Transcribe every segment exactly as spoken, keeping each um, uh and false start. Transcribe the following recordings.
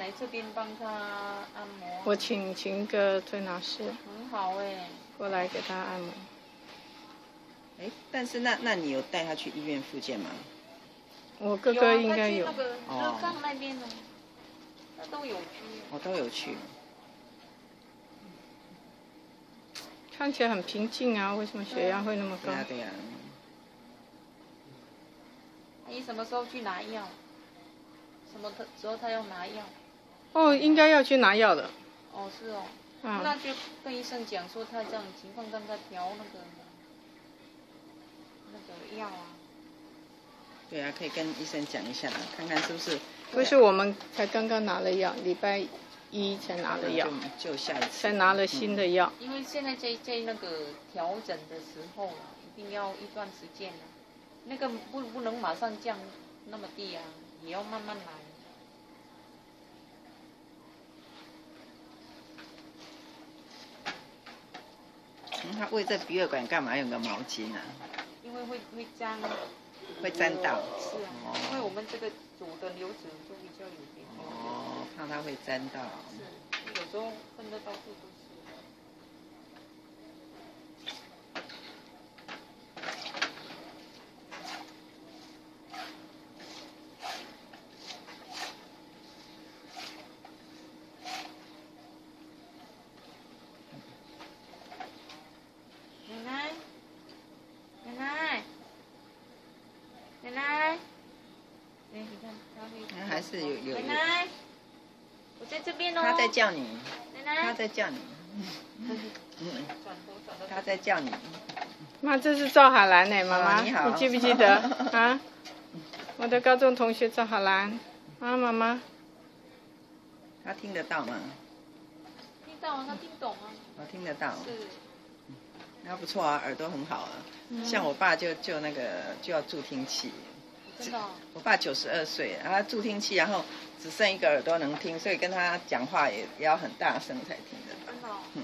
来这边帮他按摩。 我请请个推拿师。 很好哎。 过来给他按摩。 哎，但是那那你有带他去医院复健吗？ 我哥哥应该有。 有啊、他去那个热港那边呢，他都有去。 我都有去。 看起来很平静啊，为什么血压会那么高？ 对呀、啊、对呀、啊。 你什么时候去拿药？什么时候他要拿药？ 哦，应该要去拿药的。 哦，是哦。 嗯。 那就跟医生讲说他这样情况，让他调那个那个药啊。 对啊，可以跟医生讲一下，看看是不是。 不是，我们才刚刚拿了药，礼拜一才拿了药， 就就下一次才拿了新的药。 因为现在在在那个调整的时候了，一定要一段时间了，那个不不能马上降那么低啊，也要慢慢来。 嗯，他喂这鼻胃管干嘛用个毛巾啊？ 因为会会沾。 会沾到。 是啊，哦、因为我们这个煮的流质就比较有点。 哦，怕它会沾到。 是，有时候分得到处都是。奶奶，奶奶。奶奶，哎，你看，他会。 还是有有。 奶奶，我在这边哦。 他在叫你。 奶奶。 他在叫你。嗯。他在叫你。 妈，这是赵海兰呢，妈妈， 哦、你好， 你记不记得啊？我的高中同学赵海兰，啊，妈妈。 他听得到吗？ 听到啊，他听懂啊。 我听得到。 是。 那不错啊，耳朵很好啊。嗯、像我爸就就那个就要助听器。 真的、哦。 我爸九十二岁，然后助听器，然后只剩一个耳朵能听，所以跟他讲话也也要很大声才听得到。 真的、哦。 嗯。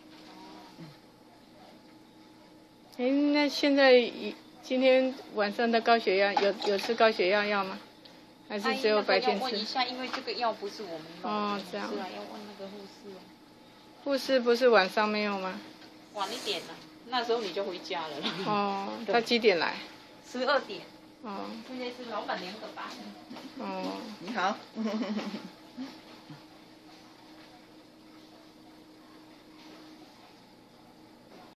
哎，那现在今天晚上的高血压有有吃高血压药吗？还是只有白天吃？ 要问一下，因为这个药不是我们弄的。 哦，这样。 是啊，要问那个护士。 护士不是晚上没有吗？ 晚一点了，那时候你就回家了。 哦，他几点来？ 十二点。 哦。 现在是老板娘的班。 哦。 你好。